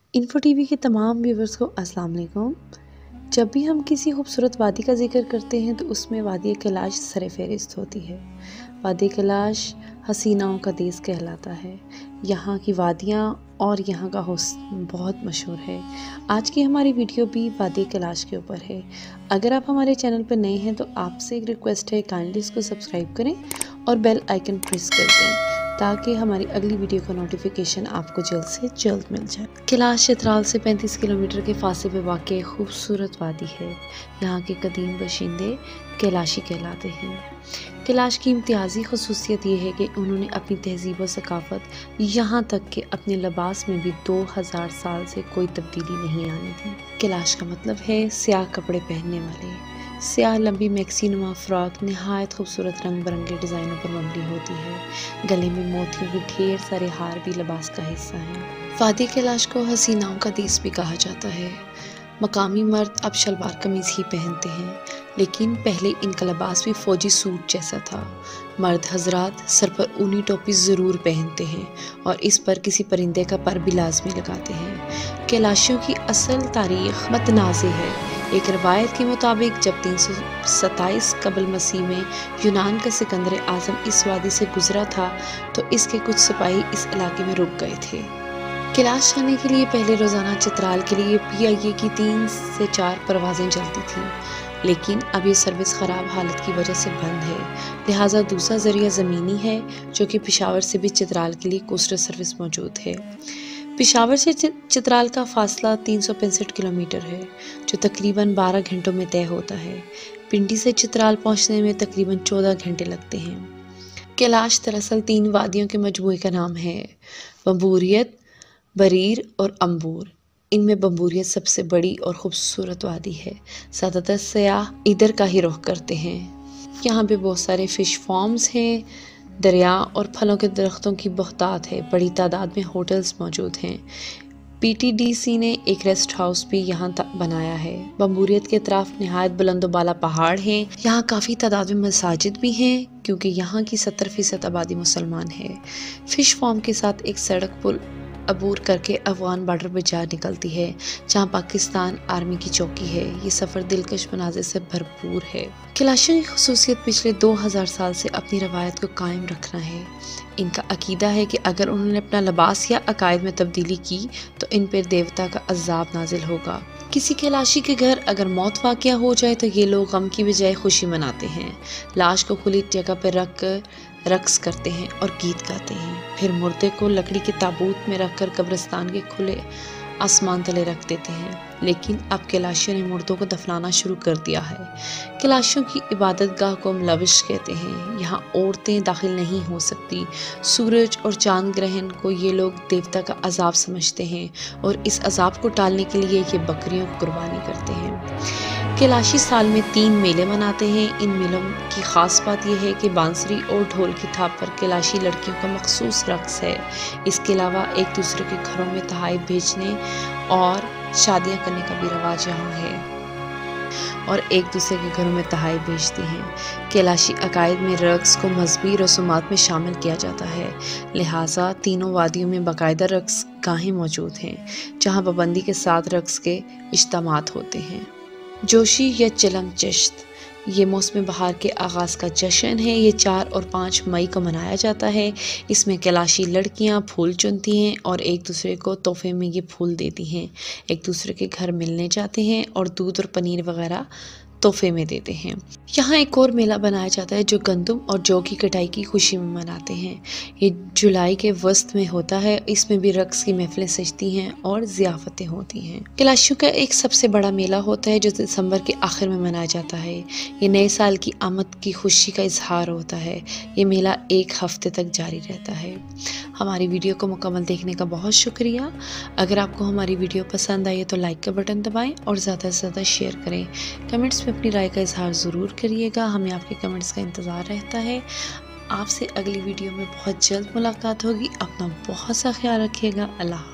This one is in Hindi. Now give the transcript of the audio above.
इन्फो टीवी के तमाम व्यूवर्स को अस्सलाम वालेकुम। जब भी हम किसी खूबसूरत वादी का जिक्र करते हैं तो उसमें वादी कैलाश सर फहरिस्त होती है। वादी कैलाश हसीनाओं का देश कहलाता है। यहाँ की वादियाँ और यहाँ का हुस्न बहुत मशहूर है। आज की हमारी वीडियो भी वादी कैलाश के ऊपर है। अगर आप हमारे चैनल पर नए हैं तो आपसे एक रिक्वेस्ट है, काइंडली इसको सब्सक्राइब करें और बेल आइकन प्रेस कर दें ताकि हमारी अगली वीडियो का नोटिफिकेशन आपको जल्द से जल्द मिल जाए। कैलाश चित्राल से 35 किलोमीटर के फासले पर वाक़ खूबसूरत वादी है। यहाँ के कदीम बाशिंदे कैलाशी कहलाते हैं। कैलाश की इम्तियाज़ी खसूसियत ये है कि उन्होंने अपनी तहजीब व सकाफ़त यहाँ तक कि अपने लिबास में भी 2000 साल से कोई तब्दीली नहीं आने दी। कैलाश का मतलब है स्याह कपड़े पहनने वाले। स्याह लंबी मैक्सी नुमा फ्रॉक नहायत खूबसूरत रंग बिरंगे डिज़ाइनों पर मबनी होती है। गले में मोतियों के ढेर सारे हार भी लिबास का हिस्सा हैं। वादी कैलाश को हसीनाओं का देश भी कहा जाता है। मकामी मर्द अब शलवार कमीज़ ही पहनते हैं, लेकिन पहले इनका लिबास भी फ़ौजी सूट जैसा था। मर्द हजरात सर पर ऊनी टोपी ज़रूर पहनते हैं और इस पर किसी परिंदे का पर भी लाजमी लगाते हैं। कैलाशियों की असल तारीख़ मतनाज़ है। एक रवायत के मुताबिक जब 327 कबल मसीह में यूनान का सिकंदर आज़म इस वादी से गुजरा था तो इसके कुछ सिपाही इस इलाके में रुक गए थे। कैलाश जाने के लिए पहले रोज़ाना चित्राल के लिए PIA की 3 से 4 परवाज़ें चलती थीं, लेकिन अब ये सर्विस ख़राब हालत की वजह से बंद है। लिहाजा दूसरा ज़रिया ज़मीनी है जो कि पेशावर से भी चित्राल के लिए कोस्टर सर्विस मौजूद है। पेशावर से चित्राल का फासला 365 किलोमीटर है, जो तकरीबन 12 घंटों में तय होता है। पिंडी से चित्राल पहुंचने में तकरीबन 14 घंटे लगते हैं। कैलाश दरअसल 3 वादियों के मजमूए का नाम है, बम्बूरियत, बरीर और अम्बूर। इनमें बम्बूरियत सबसे बड़ी और ख़ूबसूरत वादी है। ज़्यादातर सयाह इधर का ही रुख करते हैं। यहाँ पे बहुत सारे फ़िश फार्म्स हैं, दरिया और फलों के दरख्तों की बहुतात है। बड़ी तादाद में होटल्स मौजूद हैं। PTDC ने एक रेस्ट हाउस भी यहाँ बनाया है। बम्बूरियत के अतराफ नहायत बुलंदोबाला पहाड़ हैं। यहाँ काफ़ी तादाद में मसाजिद भी हैं क्योंकि यहाँ की 70% आबादी मुसलमान है। फ़िश फार्म के साथ एक सड़क पुल अबूर करके अफगान बॉर्डर पर जा निकलती है, जहाँ पाकिस्तान आर्मी की चौकी है। ये सफ़र दिलकश मनाज़िर से भरपूर है। कैलाशियों की खसूसियत पिछले 2000 साल से अपनी रवायत को कायम रखना है। इनका अकीदा है कि अगर उन्होंने अपना लिबास या अकायद में तब्दीली की तो इन पर देवता का अज़ाब नाजिल होगा। किसी कैलाशी के घर अगर मौत वाक़या हो जाए तो ये लोग गम की बजाय खुशी मनाते हैं। लाश को खुली जगह पर रख कर रक्स करते हैं और गीत गाते हैं। फिर मुर्दे को लकड़ी के ताबूत में रखकर कब्रिस्तान के खुले आसमान तले रख देते हैं। लेकिन अब कैलाशियों ने मुर्दों को दफनाना शुरू कर दिया है। कैलाशियों की इबादत गाह को मलविश कहते हैं। यहाँ औरतें दाखिल नहीं हो सकती। सूरज और चांद ग्रहण को ये लोग देवता का अजाब समझते हैं और इस अजाब को टालने के लिए ये बकरियों को कुर्बानी करते हैं। कैलाशी साल में 3 मेले मनाते हैं। इन मेलों की ख़ास बात यह है कि बांसुरी और ढोल की थाप पर कैलाशी लड़कियों का मखसूस रक़्स है। इसके अलावा एक दूसरे के घरों में तोहफ़े भेजने और शादियाँ करने का भी रवाज यहाँ है और एक दूसरे के घरों में तोहफ़े भेजते हैं। कैलाशी अकायद में रक़्स को मजहबी रसूमात में शामिल किया जाता है। लिहाजा तीनों वादियों में बाकायदा रक़्स गाहें मौजूद हैं, जहाँ पाबंदी के साथ रक़्स के इज्तिमात होते हैं। जोशी या चलम चश्त ये मौसम बहार के आगाज़ का जश्न है। ये 4 और 5 मई को मनाया जाता है। इसमें कैलाशी लड़कियां फूल चुनती हैं और एक दूसरे को तोहफे में ये फूल देती हैं। एक दूसरे के घर मिलने जाते हैं और दूध और पनीर वगैरह तोहफे में देते हैं। यहाँ एक और मेला बनाया जाता है जो गंदम और जौ की कटाई की खुशी में मनाते हैं। ये जुलाई के वस्त में होता है। इसमें भी रक़्स की महफिलें सजती हैं और ज़ियाफ़तें होती हैं। कैलाशियों का एक सबसे बड़ा मेला होता है जो दिसंबर के आखिर में मनाया जाता है। ये नए साल की आमद की खुशी का इजहार होता है। ये मेला 1 हफ्ते तक जारी रहता है। हमारी वीडियो को मुकम्मल देखने का बहुत शुक्रिया। अगर आपको हमारी वीडियो पसंद आई तो लाइक का बटन दबाएं और ज़्यादा से ज़्यादा शेयर करें। कमेंट्स में अपनी राय का इजहार ज़रूर करिएगा। हमें आपके कमेंट्स का इंतज़ार रहता है। आपसे अगली वीडियो में बहुत जल्द मुलाकात होगी। अपना बहुत सा ख्याल रखिएगा। अल्लाह।